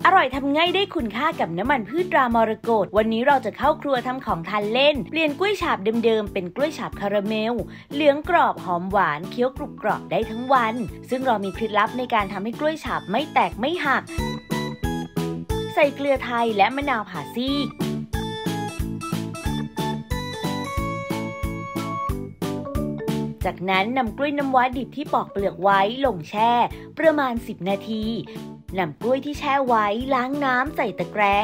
อร่อยทำง่ายได้คุณค่ากับน้ำมันพืชตรามรกตวันนี้เราจะเข้าครัวทำของทานเล่นเปลี่ยนกล้วยฉาบเดิมๆเป็นกล้วยฉาบคาราเมลเหลืองกรอบหอมหวานเคี้ยวกรุบกรอบได้ทั้งวันซึ่งเรามีเคล็ดลับในการทำให้กล้วยฉาบไม่แตกไม่หักใส่เกลือไทยและมะนาวผ่าซีกจากนั้นนำกล้วยน้ำว้าดิบที่ปอกเปลือกไว้ลงแช่ประมาณ10 นาทีนำกล้วยที่แช่ไว้ล้างน้ำใส่ตะแกรง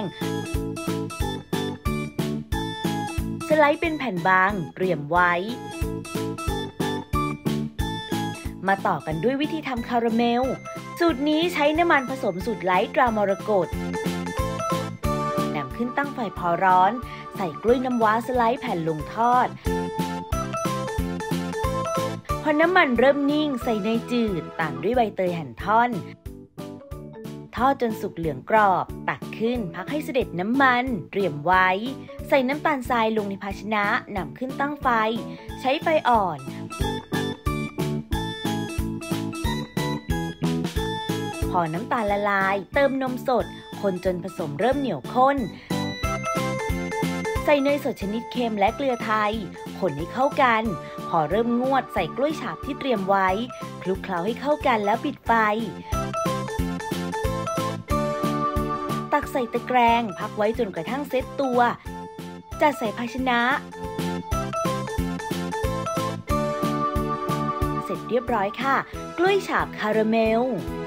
สไลด์เป็นแผ่นบางเตรียมไว้มาต่อกันด้วยวิธีทำคาราเมลสูตรนี้ใช้น้ำมันผสมสูตรไลท์ตรามรกตนำขึ้นตั้งไฟพอร้อนใส่กล้วยน้ำว้าสไลด์แผ่นลงทอดพอน้ำมันเริ่มนิ่งใส่เนยจืดตามด้วยใบเตยหั่นท่อนทอดจนสุกเหลืองกรอบตักขึ้นพักให้เสด็จน้ำมันเตรียมไว้ใส่น้ำตาลทรายลงในภาชนะนำขึ้นตั้งไฟใช้ไฟอ่อนพอน้ำตาลละลายเติมนมสดคนจนผสมเริ่มเหนียวข้นใส่เนยสดชนิดเค็มและเกลือไทยคนให้เข้ากันพอเริ่มงวดใส่กล้วยฉาบที่เตรียมไว้คลุกเคล้าให้เข้ากันแล้วปิดไฟตักใส่ตะแกรงพักไว้จนกระทั่งเซ็ตตัวจัดใส่ภาชนะเสร็จเรียบร้อยค่ะกล้วยฉาบคาราเมล